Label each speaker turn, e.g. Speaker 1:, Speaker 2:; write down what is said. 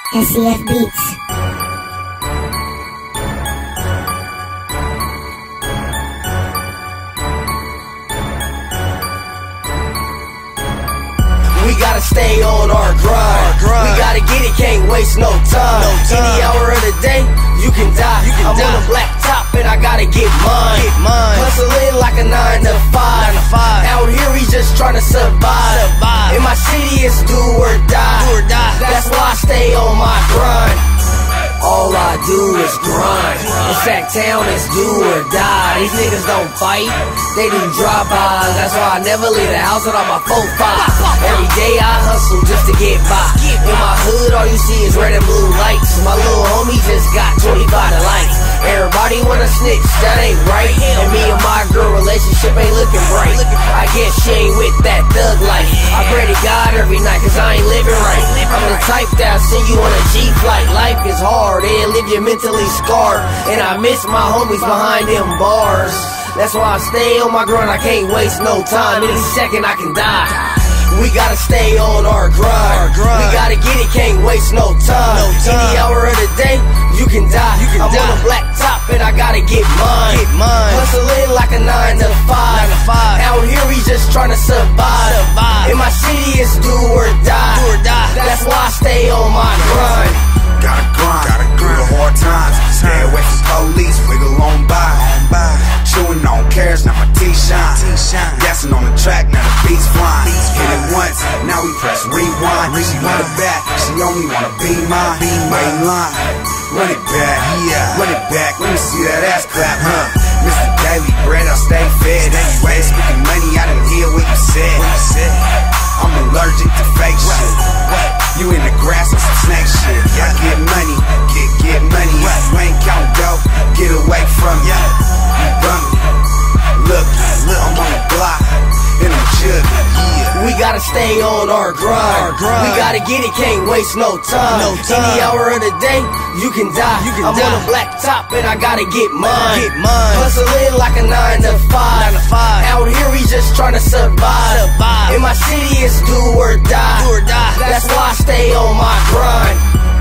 Speaker 1: SCF Beats.
Speaker 2: We gotta stay on our grind. We gotta get it, can't waste no time. Any hour of the day, you can die. I'm on a black top and I gotta get mine. Hustling like a 9 to 5. Out here we just tryna survive. In my city it's do or die. That's why I stay on my grind. All I do is grind. In Sacktown it's do or die. These niggas don't fight, they do drive-bys. That's why I never leave the house without my 4-5. Every day I hustle just to get by. In my hood all you see is red and blue lights. My little homie just got 25 to likes. Everybody wanna snitch, that ain't right. And me and my girl relationship ain't looking bright. I get shade with that thug life. I pray to God every night cause I ain't living right. I'm the type that'll send you on a G-flight. Life is hard, it'll leave you mentally scarred. And I miss my homies behind them bars. That's why I stay on my grind, I can't waste no time. Any second I can die. We gotta stay on our grind. We gotta get it, can't waste no time. Any hour of the day, you can die. I'm on a black top and I gotta get mine. Hustling like a 9 to 5. Out here we just tryna survive. In my city it's do or die. That's why I stay on my grind.
Speaker 3: Gotta grind through the hard times. Stay away from police, wiggle on by. Chewing on carrots, now my teeth shine. Gassing on the track, now the beats flying. Hit it once, now we press rewind. She want it back, she only wanna be mine. Main line, run it back, run it back. Let me see that ass clap, huh? Mr. Daily Bread, I stay fed. Anyway, speaking money, I didn't hear what you said. I'm allergic to fake shit. You in the grass on some snake shit. I get money, get money. You ain't count dough, get away from ya. You bummy, look, I'm on the block, and I'm juggy,
Speaker 2: We gotta stay on our grind. We gotta get it, can't waste no time. Any hour of the day, you can die. I'm on a black top and I gotta get mine. Hustling like a 9 to 5. Out here we just tryna survive. In my city it's do or die. That's why I stay on my grind.